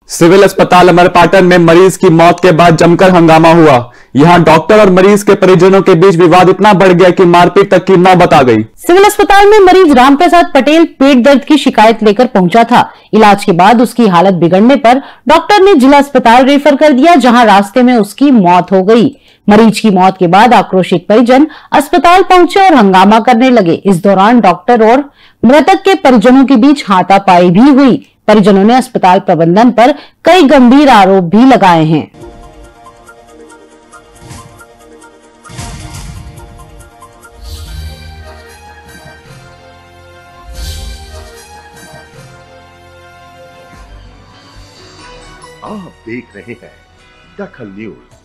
Civil अस्पताल अमरपाटन में मरीज की मौत के बाद जमकर हंगामा हुआ। यहां डॉक्टर और मरीज के परिजनों के बीच विवाद इतना बढ़ गया कि मारपीट तक की नौबत आ गई। सिविल अस्पताल में मरीज रामप्रसाद पटेल पेट दर्द की शिकायत लेकर पहुंचा था। इलाज के बाद उसकी हालत बिगड़ने पर डॉक्टर ने जिला अस्पताल रेफर कर दिया, जहां रास्ते में उसकी मौत हो गई। मरीज की मौत के बाद आक्रोशित परिजन अस्पताल पहुंचे और हंगामा करने लगे। इस दौरान डॉक्टर और मृतक के परिजनों के बीच हाथापाई भी हुई। परिजनों ने अस्पताल प्रबंधन पर कई गंभीर आरोप भी लगाए हैं। आप देख रहे हैं दखल न्यूज।